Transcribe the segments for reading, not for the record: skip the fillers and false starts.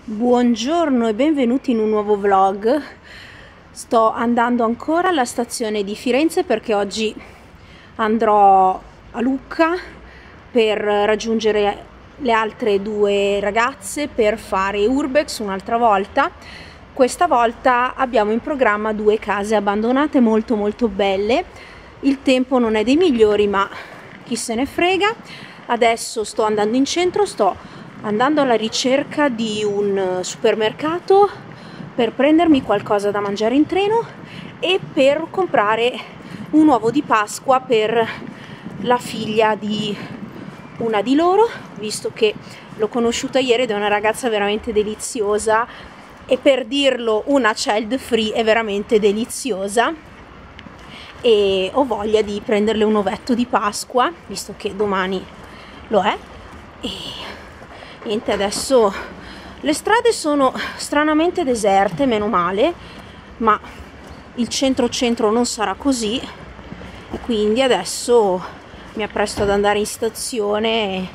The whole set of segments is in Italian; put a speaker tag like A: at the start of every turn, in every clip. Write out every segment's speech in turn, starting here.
A: Buongiorno e benvenuti in un nuovo vlog. Sto andando ancora alla stazione di Firenze perché oggi andrò a Lucca per raggiungere le altre due ragazze per fare urbex un'altra volta. Questa volta abbiamo in programma due case abbandonate molto belle. Il tempo non è dei migliori, ma chi se ne frega. Adesso sto andando in centro, sto andando alla ricerca di un supermercato per prendermi qualcosa da mangiare in treno e per comprare un uovo di Pasqua per la figlia di una di loro, visto che l'ho conosciuta ieri ed è una ragazza veramente deliziosa e, per dirlo, una child free, è veramente deliziosa e ho voglia di prenderle un ovetto di Pasqua, visto che domani lo è. E niente, adesso le strade sono stranamente deserte, meno male, ma il centro non sarà così, e quindi adesso mi appresto ad andare in stazione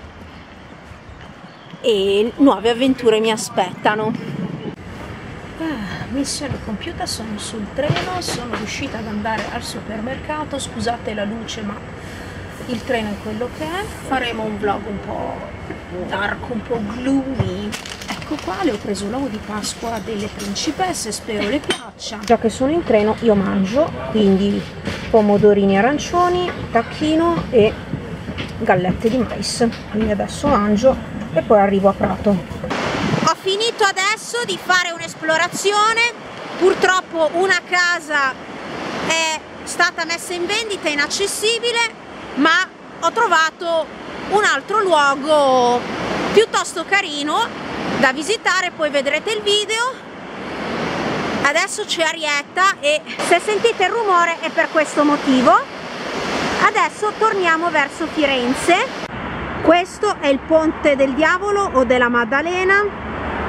A: e nuove avventure mi aspettano. Missione compiuta, sono sul treno, sono riuscita ad andare al supermercato. Scusate la luce, ma il treno è quello che è. Faremo un vlog un po' dark, un po' gloomy. Ecco qua, le ho preso l'uovo di Pasqua delle principesse, spero le piaccia. Già che sono in treno io mangio, quindi pomodorini arancioni, tacchino e gallette di mais. Quindi adesso mangio e poi arrivo a Prato. Ho finito adesso di fare un'esplorazione. Purtroppo una casa è stata messa in vendita, inaccessibile, ma ho trovato un altro luogo piuttosto carino da visitare, poi vedrete il video. Adesso c'è arietta e se sentite il rumore è per questo motivo. Adesso torniamo verso Firenze. Questo è il Ponte del Diavolo o della Maddalena.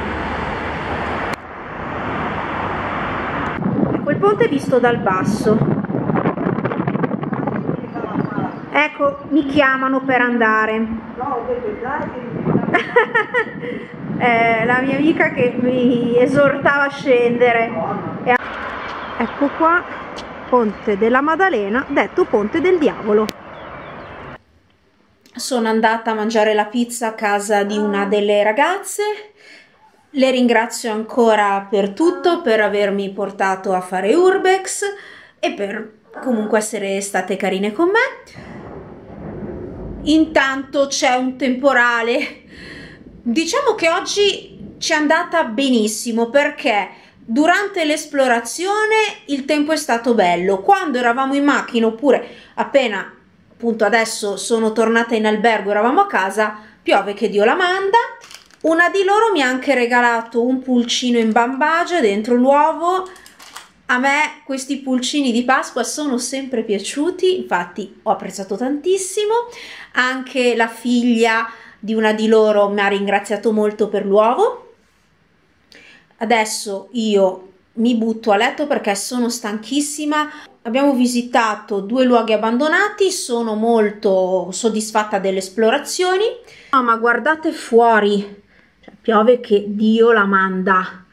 A: Ecco il ponte visto dal basso. Ecco, mi chiamano per andare. La mia amica che mi esortava a scendere. Ecco qua, Ponte della Maddalena, detto Ponte del Diavolo. Sono andata a mangiare la pizza a casa di una delle ragazze. Le ringrazio ancora per tutto, per avermi portato a fare urbex e per comunque essere state carine con me. Intanto c'è un temporale. Diciamo che oggi ci è andata benissimo perché durante l'esplorazione il tempo è stato bello. Quando eravamo in macchina, oppure appena appunto adesso sono tornata in albergo, eravamo a casa, piove che Dio la manda. Una di loro mi ha anche regalato un pulcino in bambagia dentro l'uovo. A me questi pulcini di Pasqua sono sempre piaciuti, infatti ho apprezzato tantissimo. Anche la figlia di una di loro mi ha ringraziato molto per l'uovo. Adesso io mi butto a letto perché sono stanchissima. Abbiamo visitato due luoghi abbandonati, sono molto soddisfatta delle esplorazioni. Oh, ma guardate fuori, cioè, piove che Dio la manda.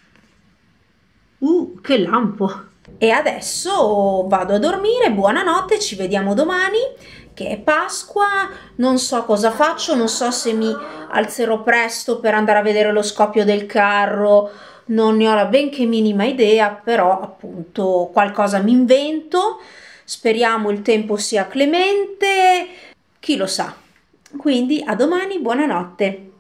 A: Che lampo! E adesso vado a dormire, buonanotte, ci vediamo domani, che è Pasqua. Non so cosa faccio, non so se mi alzerò presto per andare a vedere lo scoppio del carro, non ne ho la benché minima idea, però appunto qualcosa mi invento. Speriamo il tempo sia clemente, chi lo sa. Quindi a domani, buonanotte.